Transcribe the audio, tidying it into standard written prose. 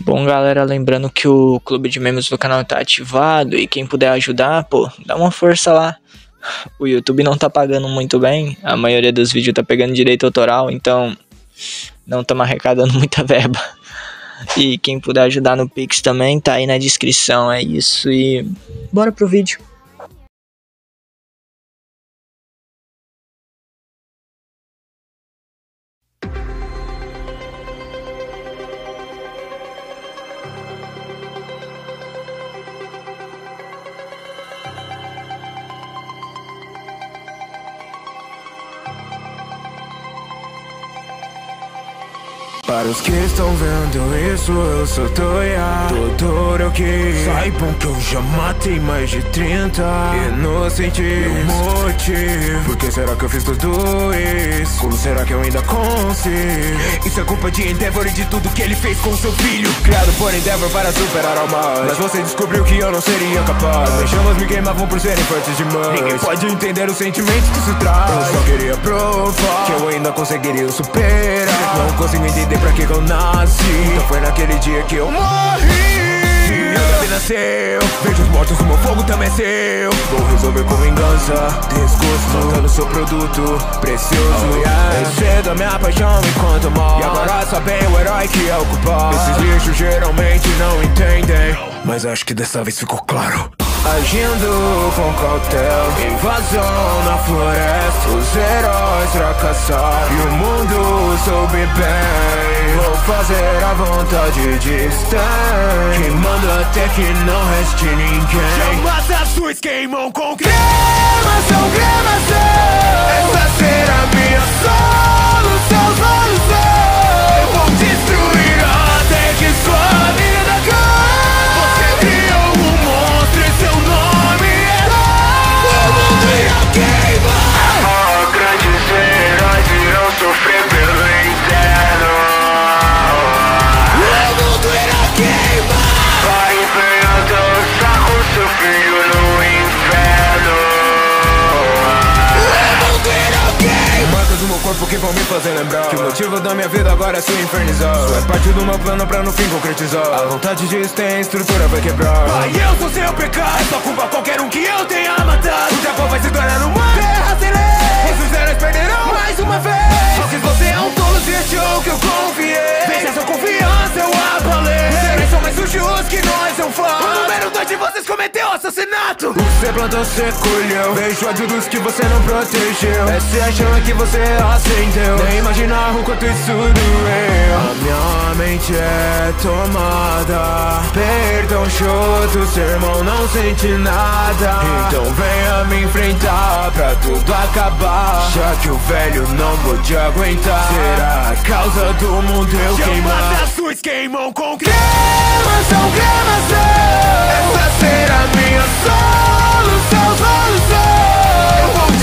Bom, galera, lembrando que o clube de membros do canal tá ativado e quem puder ajudar, pô, dá uma força lá. O YouTube não tá pagando muito bem, a maioria dos vídeos tá pegando direito autoral, então não estamos arrecadando muita verba. E quem puder ajudar no Pix também tá aí na descrição, é isso e bora pro vídeo. Para os que estão vendo isso, eu sou Doia, doutor eu que saibam que eu já matei mais de 30 inocentes. E o motivo, por que será que eu fiz tudo isso? Como será que eu ainda consigo? Isso é culpa de Endeavor e de tudo que ele fez com seu filho. Criado por Endeavor para superar ao mal, mas você descobriu que eu não seria capaz. As chamas me queimavam por serem fortes demais. Ninguém pode entender os sentimentos que isso traz. Eu só queria provar que eu ainda conseguiria superar. Não consigo entender pra que eu nasci. Então foi naquele dia que eu morri. E o Dabi nasceu. Vejo os mortos, o meu fogo também é seu. Vou resolver com vingança, desgosto, matando seu produto precioso. Excedo a minha paixão enquanto mal. E agora só bem o herói que é o culpado. Esses lixos geralmente não entendem, mas acho que dessa vez ficou claro. Agindo com cautela, invasão na floresta, os heróis fracassaram e o mundo soube bem. Vou fazer a vontade de estar, queimando até que não reste ninguém. Chamas azuis queimam com cremação, cremação. Essa será minha solução, solução. Eu vou destruir até que sua vida acabe. Você criou um monstro e seu nome é o mundo irá queimar. Grandes heróis irão sofrer pelo inferno. O mundo irá queimar. Vai empenhar dançar com seu filho no inferno. O mundo irá queimar. Marcas do meu corpo que vão me fazer lembrar que o motivo da minha vida agora é se infernizar. Isso é parte do meu plano pra no fim concretizar. A vontade de ter a estrutura vai quebrar. Pai, eu sou seu pecado. É só culpa qualquer um que eu tenha matado. O Japão vai se tornar uma terra sem lei. Os heróis perderão mais uma vez. Só que você é um tolo, se achou que eu confiei. Veja sua confiança, eu abalei. Os heróis são mais sujos que nós, eu falo. O número 2 de vocês cometeu assassinato. Você plantou, você colheu. Vejo ódio dos que você não protegeu. Essa é a chama que você acendeu. Nem imaginar o quanto isso doeu. A minha mente é tomada. Perdão, choto, seu irmão não sente nada. Então venha me enfrentar pra tudo acabar. Já que o velho não pôde aguentar. Será a causa do mundo eu queimar. Chamas azuis queimam com cremação, cremação. Essa será minha solução, solução. Eu vou